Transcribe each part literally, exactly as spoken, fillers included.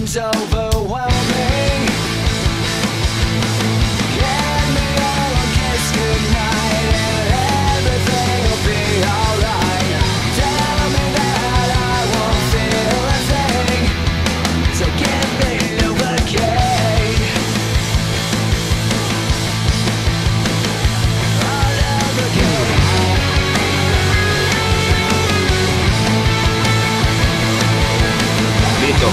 Expectations overwhelming. Get me all a kiss goodnight and everything will be alright. Tell me that I won't feel a thing, so give me Novocaine. Oh, Novocaine. Listo.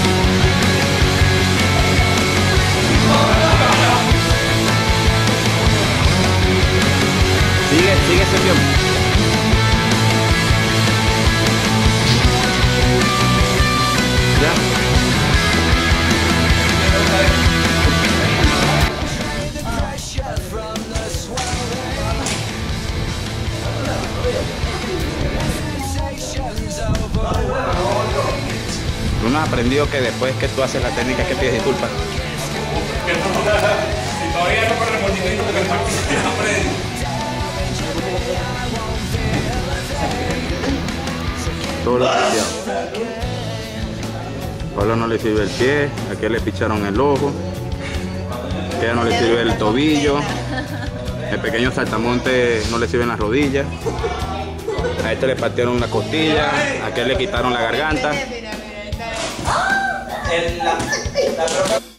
Sigue, sigue ese avión. Ya. Tú no has aprendido que después que tú haces la técnica que pides disculpas. Si todavía no con remordimiento porque ya aprendí. Todo lo piteado. Pablo no le sirve el pie, a aquel le picharon el ojo, a aquella no le sirve el tobillo, el pequeño saltamonte no le sirven las rodillas, a este le patearon una costilla, a aquel le quitaron la garganta. El, la, la